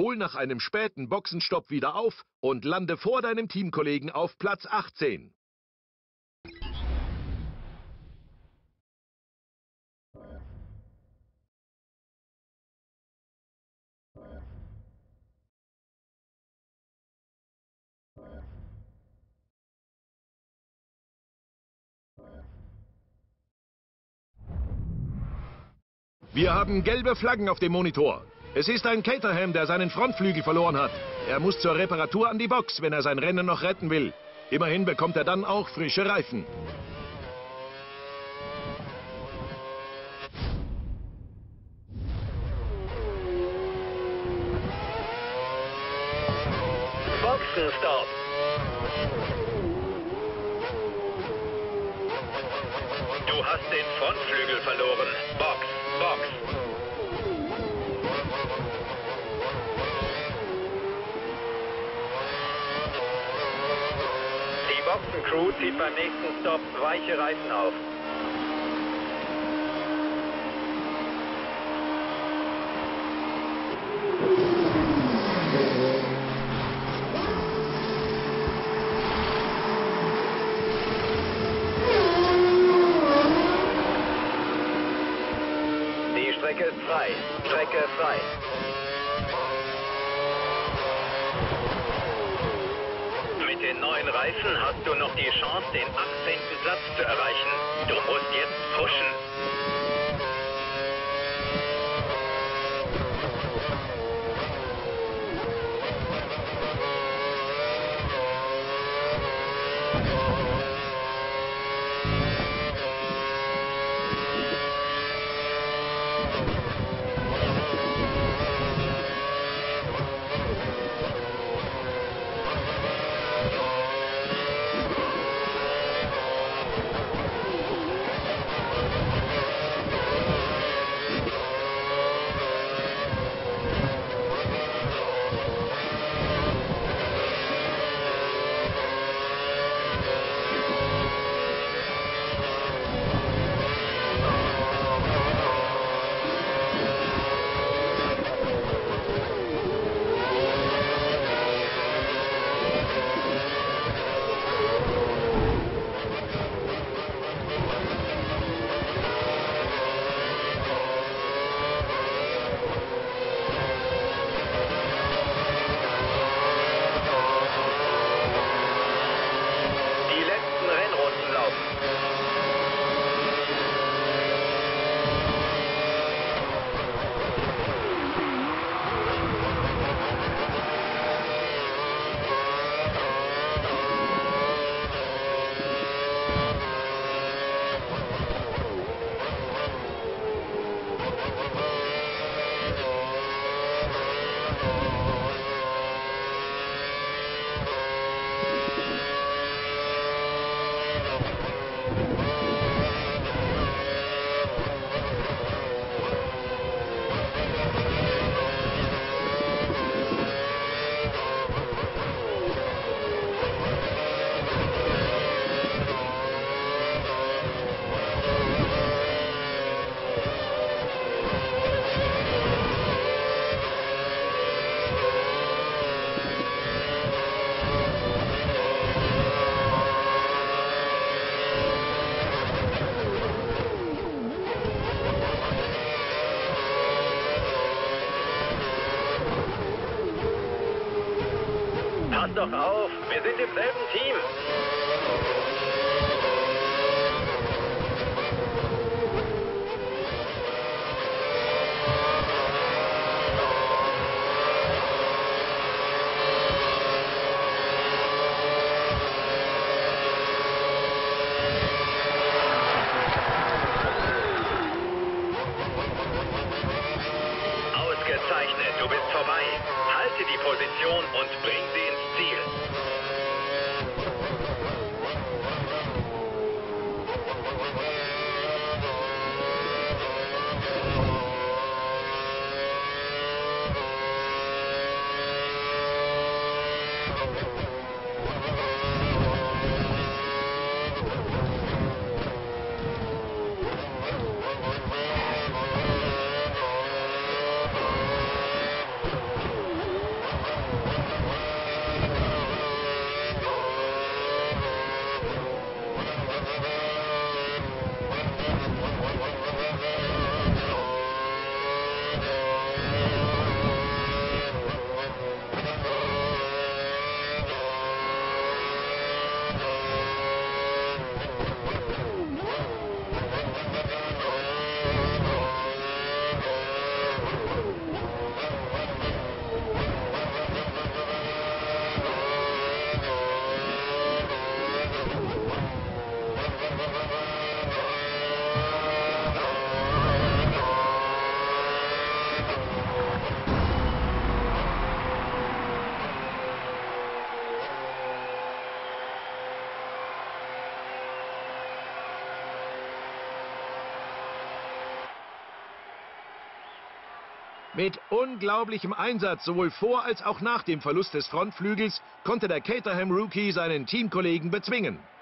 hol nach einem späten Boxenstopp wieder auf und lande vor deinem Teamkollegen auf Platz 18. Wir haben gelbe Flaggen auf dem Monitor. Es ist ein Caterham, der seinen Frontflügel verloren hat. Er muss zur Reparatur an die Box, wenn er sein Rennen noch retten will. Immerhin bekommt er dann auch frische Reifen. Boxenstopp. Du hast den Frontflügel verloren. Box. Die Boxencrew zieht beim nächsten Stopp weiche Reifen auf. Strecke frei. Mit den neuen Reifen hast du noch die Chance, den 18. Platz zu erreichen. Du musst jetzt pushen. Pass doch auf, wir sind im selben Team. Ausgezeichnet, du bist vorbei. Halte die Position und bring sie ins Ziel. Mit unglaublichem Einsatz sowohl vor als auch nach dem Verlust des Frontflügels konnte der Caterham-Rookie seinen Teamkollegen bezwingen.